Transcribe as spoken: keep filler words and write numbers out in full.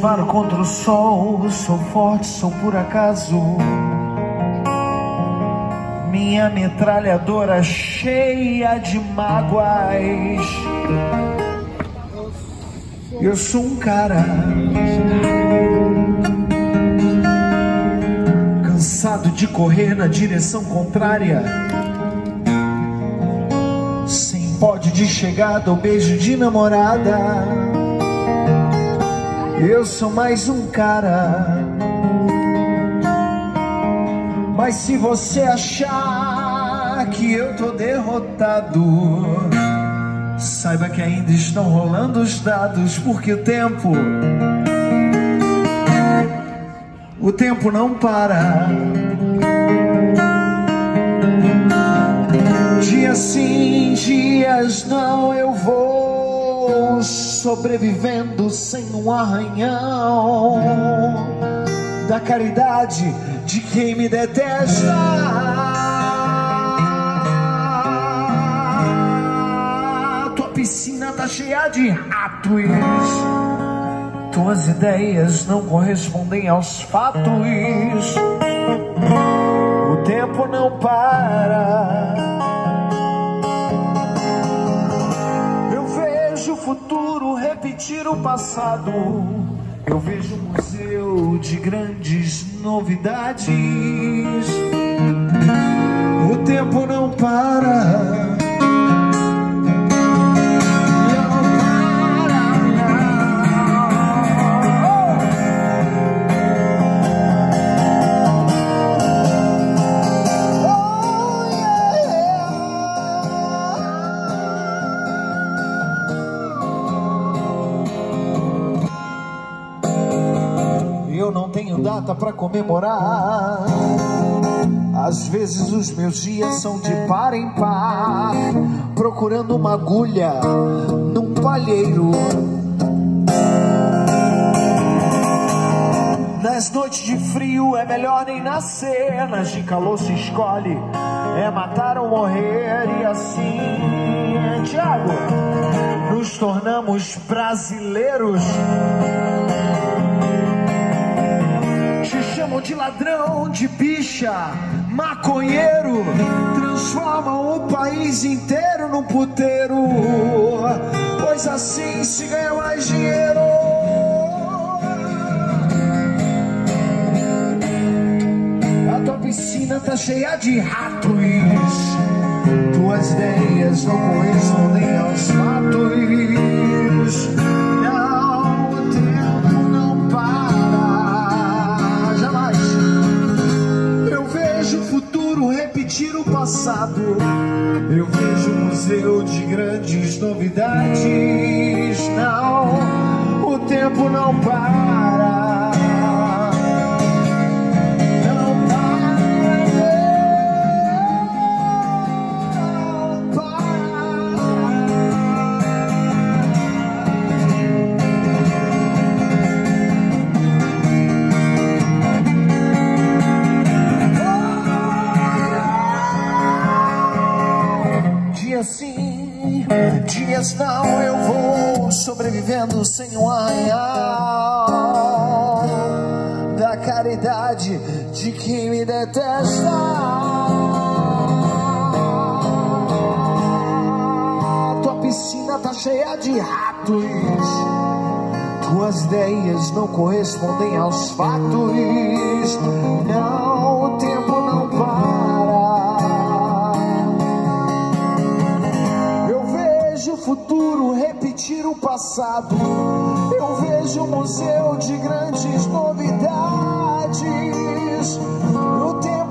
disparo contra o sol. Sou forte, sou por acaso. Minha metralhadora cheia de mágoas. Eu sou um cara cansado de correr na direção contrária, sem pódio de chegada ou beijo de namorada. Eu sou mais um cara. Mas se você achar que eu tô derrotado, saiba que ainda estão rolando os dados, porque o tempo, o tempo não para. Dias sim, dias não, eu vou sobrevivendo sem um arranhão da caridade de quem me detesta. Tua piscina tá cheia de ratos. Tuas ideias não correspondem aos fatos. O tempo não para. Eu vejo o futuro repetir o passado. Eu vejo um museu de grandes novidades. O tempo não para. Eu não tenho data pra comemorar. Às vezes os meus dias são de par em par, procurando uma agulha num palheiro. Nas noites de frio é melhor nem nascer. Nas de calor se escolhe é matar ou morrer. E assim, Thiago, nos tornamos brasileiros. Chamam de ladrão, de bicha, maconheiro. Transformam o país inteiro num puteiro, pois assim se ganha mais dinheiro. A tua piscina tá cheia de ratos. Tuas ideias não correspondem aos fatos. Repetir o passado. Eu vejo um museu de grandes novidades. Não, o tempo não para. Não para. Não assim, dias não, eu vou sobrevivendo sem um arranhão da caridade de quem me detesta. Tua piscina tá cheia de ratos. Tuas ideias não correspondem aos fatos. Não, o tempo não para. O futuro repetir o passado. Eu vejo um museu de grandes novidades. O tempo